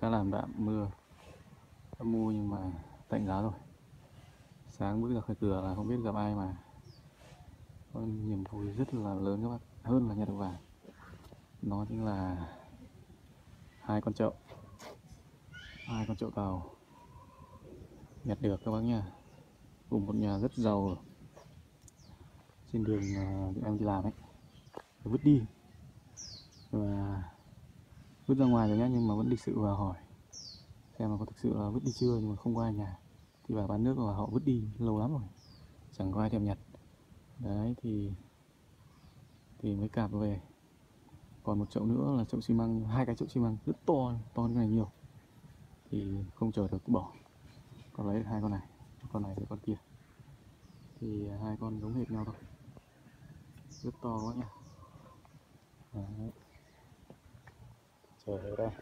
khá làm đạm, mưa âm u nhưng mà tạnh giáo rồi. Sáng bước ra khỏi cửa là không biết gặp ai mà có niềm vui rất là lớn các bác, hơn là nhặt được vàng. Nó chính là hai con chậu tàu nhặt được các bác nha, cùng một nhà rất giàu trên đường em đi làm ấy, vứt đi và vứt ra ngoài rồi nhá, nhưng mà vẫn lịch sự vào hỏi xem là có thực sự là vứt đi chưa, nhưng mà không có ai nhà thì bà bán nước và họ vứt đi lâu lắm rồi, chẳng có ai thèm nhặt. Đấy thì mới cạp về. Còn một chậu nữa là chậu xi măng, hai cái chậu xi măng rất to như này nhiều thì không chờ được bỏ, còn lấy hai con này với con kia thì hai con giống hệt nhau thôi, rất to quá nhá. Đấy. Trời ơi đây,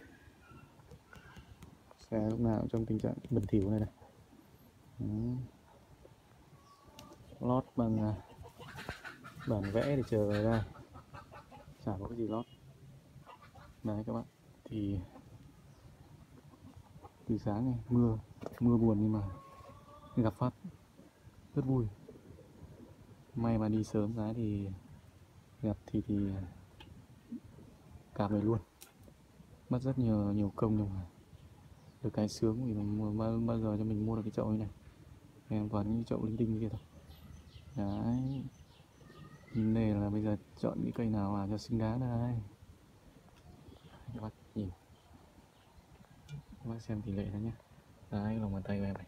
xe lúc nào cũng trong tình trạng bẩn thỉu này này. Đấy. Lót bằng bản vẽ để chờ về đây, chả có cái gì lót. Đấy các bạn, thì từ sáng này mưa buồn nhưng mà gặp phát rất vui. May mà đi sớm cái thì gặp thì cạp về luôn, mất rất nhiều công nhưng mà được cái sướng vì bao giờ cho mình mua được cái chậu như này, em toàn những chậu linh tinh như kia thôi. Đấy, nhìn này là bây giờ chọn những cây nào vào cho xứng đáng đây. Các bác nhìn, các bác xem tỷ lệ đó nhé. Đấy, lòng bàn tay của em này,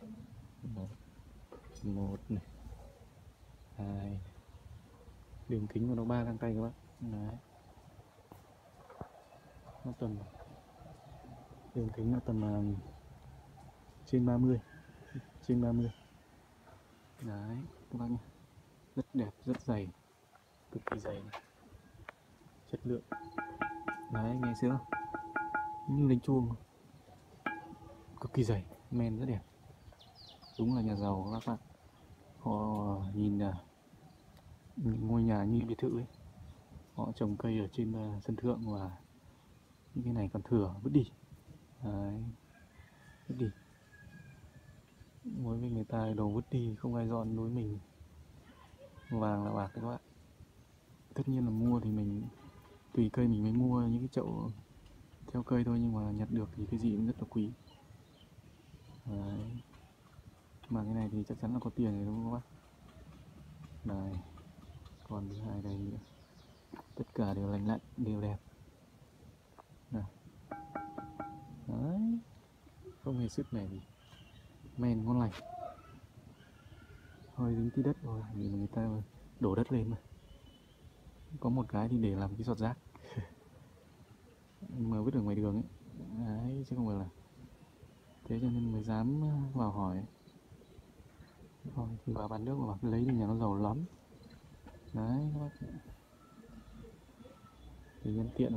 một này, hai, đường kính của nó 3 găng tay các bác. Đấy, nó tầm đường kính nó tầm trên 30. Đấy các bác nhé, rất đẹp, rất dày, cực kỳ dày này. Chất lượng. Đấy, nghe sướng không? Như đánh chuông, cực kỳ dày, men rất đẹp. Đúng là nhà giàu các bạn, họ nhìn ngôi nhà như biệt thự ấy, họ trồng cây ở trên sân thượng và những cái này còn thừa vứt đi. Đấy, vứt đi. Đối với người ta đồ vứt đi không ai dọn, đối với mình vàng là bạc các bạn. Tất nhiên là mua thì mình tùy cây mình mới mua những cái chậu theo cây thôi, nhưng mà nhặt được thì cái gì cũng rất là quý. Đấy, mà cái này thì chắc chắn là có tiền rồi đúng không các bác. Đây, còn thứ hai đây nữa, tất cả đều lành lặn, đều đẹp. Nào. Đấy, không hề sứt mẻ gì, men ngon lành. Hơi dính tí đất rồi vì người ta đổ đất lên mà. Có một cái thì để làm cái giọt rác mà vứt ở ngoài đường ấy. Đấy, chứ không phải là thế, cho nên mới dám vào hỏi. Rồi thì vào bán nước mà cứ lấy thì nhà nó giàu lắm. Đấy các bác, thì nhân tiện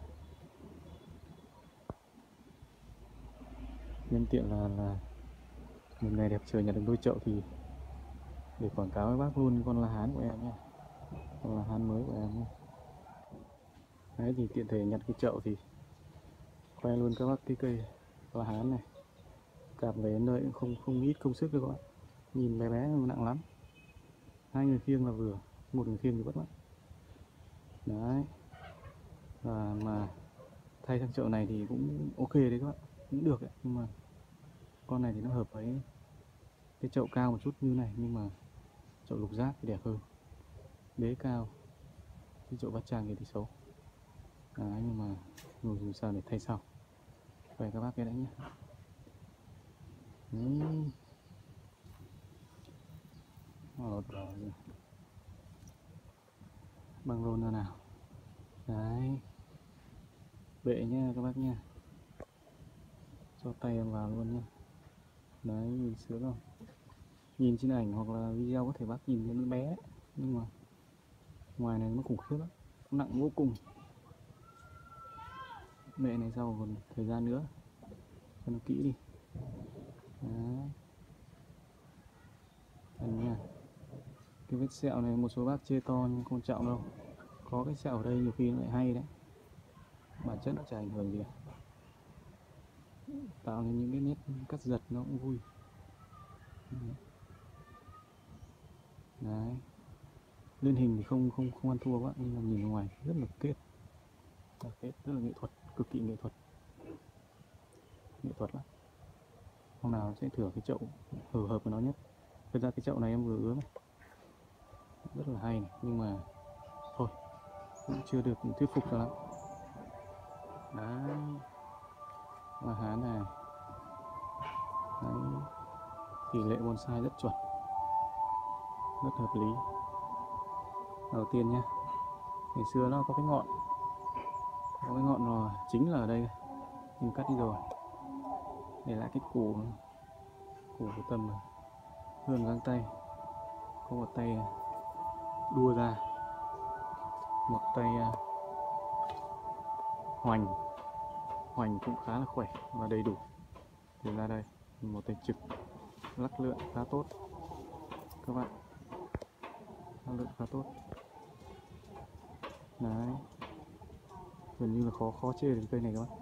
là một ngày đẹp trời nhặt được đôi chậu thì để quảng cáo với bác luôn con la hán của em nhé, con la hán mới của em nhé. Đấy thì tiện thể nhặt cái chậu thì khoe luôn các bác cái cây la hán này, cạp về đến nơi cũng không ít công sức đâu các bạn, nhìn bé bé mà nặng lắm, hai người khiêng là vừa, một người khiêng thì vất lắm. Đấy, và mà thay sang chậu này thì cũng ok đấy các bạn, cũng được đấy, nhưng mà con này thì nó hợp với cái chậu cao một chút như này, nhưng mà chậu lục giác thì đẹp hơn, đế cao, cái chậu bát trang kia thì xấu. Đấy, nhưng mà dù sao để thay sau, về các bác cái đấy nhé. Băng rôn ra nào. Đấy, bệ nhá các bác nha, cho tay em vào luôn nhé. Đấy, nhìn sướng không? Nhìn trên ảnh hoặc là video có thể bác nhìn thấy nó bé, nhưng mà ngoài này nó khủng khiếp lắm, nặng vô cùng. Bệ này sau còn thời gian nữa cho nó kỹ đi. Đấy, đây nha. Cái vết sẹo này một số bác chê to nhưng không trọng đâu, có cái sẹo ở đây nhiều khi nó lại hay đấy, bản chất nó chả ảnh hưởng gì cả. tạo nên những cái nét cắt giật nó cũng vui. Đấy, lên hình thì không ăn thua quá, nhưng mà nhìn ngoài rất là kết, rất là nghệ thuật, cực kỳ nghệ thuật lắm. Hôm nào sẽ thử cái chậu hợp với nó nhất. Thực ra cái chậu này em vừa ướm này, rất là hay này, nhưng mà thôi cũng chưa được thuyết phục cho lắm. Đấy, hoa hán này. Đấy, tỷ lệ bonsai rất chuẩn, rất hợp lý. Đầu tiên nhá, ngày xưa nó có cái ngọn rồi, chính là ở đây mình cắt đi rồi, để lại cái củ của tầm hơn găng tay, có một tay đua ra, một tay hoành cũng khá là khỏe và đầy đủ. Để ra đây một tay trực lắc lượn khá tốt các bạn, lắc lượn khá tốt. Đấy, gần như là khó chê được cây này các bạn,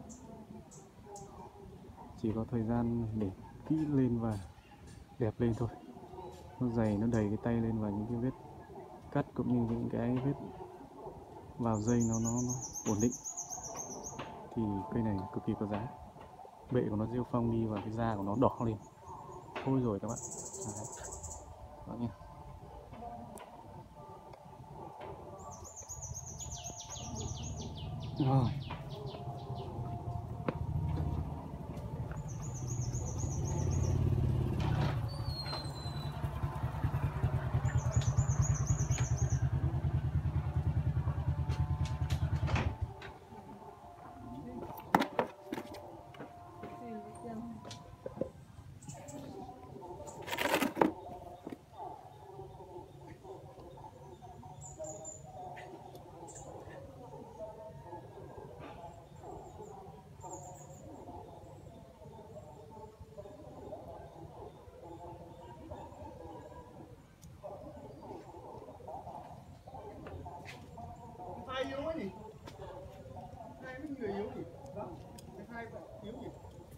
chỉ có thời gian để kỹ lên và đẹp lên thôi. Nó dày, nó đầy cái tay lên, và những cái vết cắt cũng như những cái vết vào dây nó ổn định thì cây này cực kỳ có giá. Bệ của nó rêu phong đi và cái da của nó đỏ lên thôi rồi các bạn. Đấy, đó nha. Rồi, Hai yếu ấy nhỉ? Hai mấy người yếu nhỉ? Vâng, hai bạn yếu nhỉ?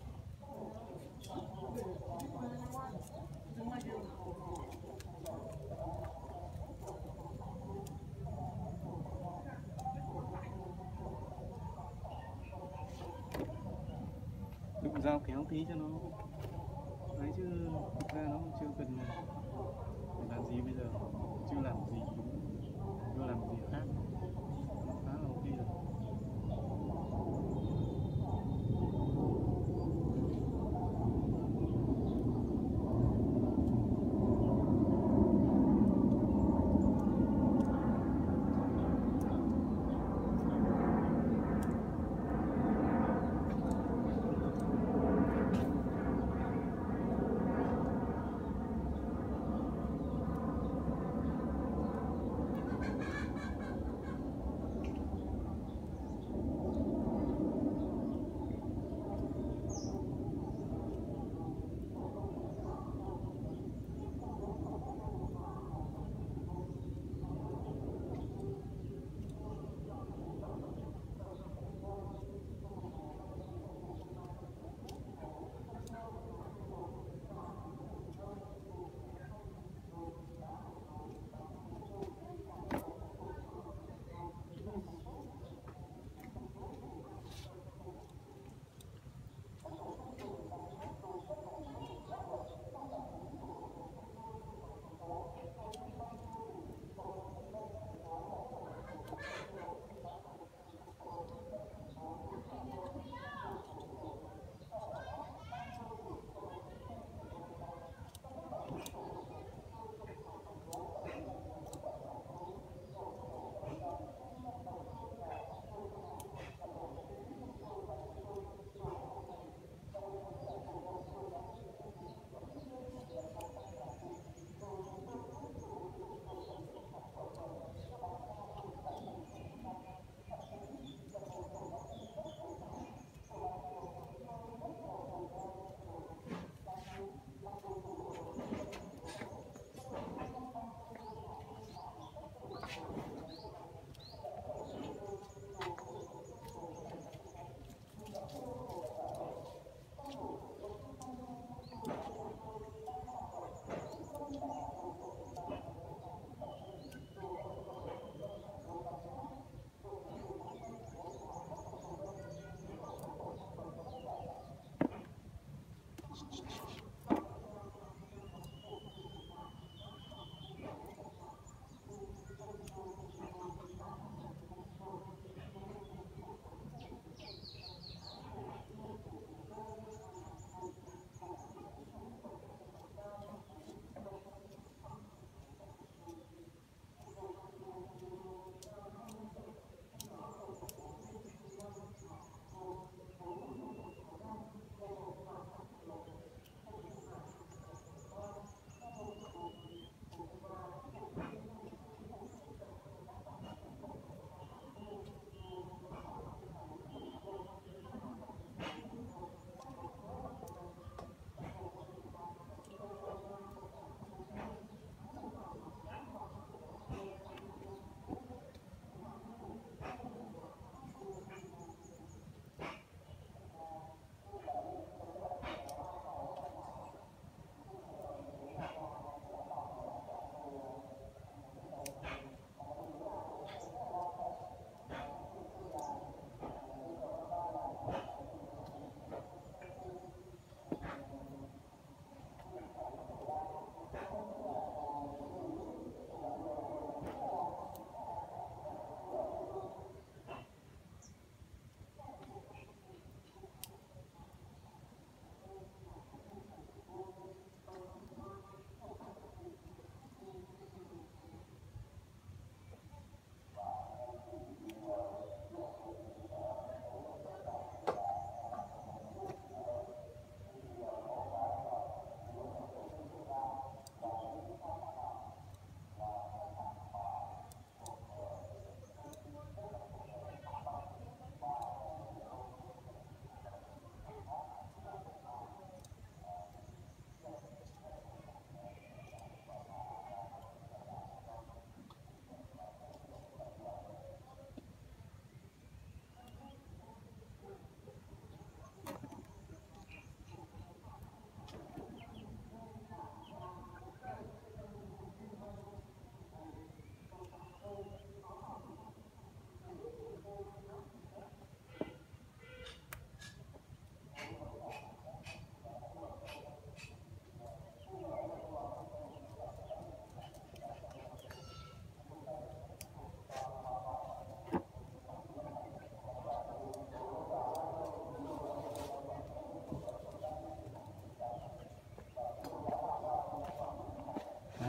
đụng dao kéo tí cho nó đấy, chứ thực ra nó chưa cần phải làm gì bây giờ, chưa làm gì khác, nó khá là ok rồi.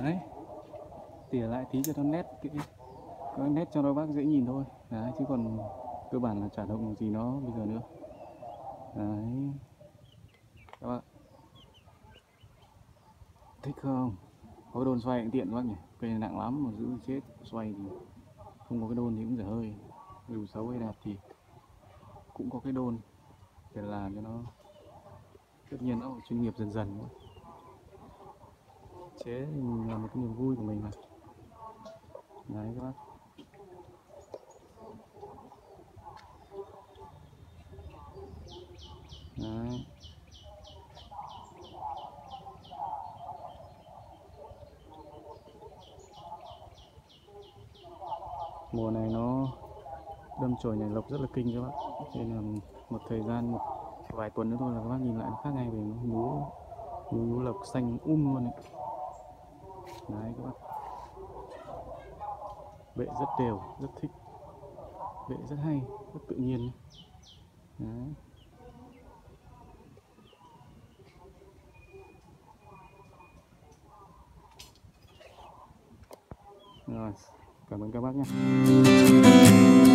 Đấy, tỉa lại tí cho nó nét, có nét cho nó bác dễ nhìn thôi. Đấy, chứ còn cơ bản là chả động gì nó bây giờ nữa. Đấy, các bạn thích không? Có cái đôn xoay cũng tiện các bác nhỉ, cây này nặng lắm mà giữ chết, xoay thì không có cái đôn thì cũng dở hơi. Dù xấu hay đẹp thì cũng có cái đôn để làm cho nó, tất nhiên nó chuyên nghiệp dần dần nữa. Chế là một cái niềm vui của mình mà. Đấy các bác. Đấy. Mùa này nó đâm chồi nhảy lộc rất là kinh các bác, nên là một thời gian, một vài tuần nữa thôi là các bác nhìn lại nó khác ngay về nó nhú lộc xanh luôn ấy. Đấy các bác, bệ rất đều, rất thích, bệ rất hay, rất tự nhiên. Đấy. Rồi, cảm ơn các bác nhé.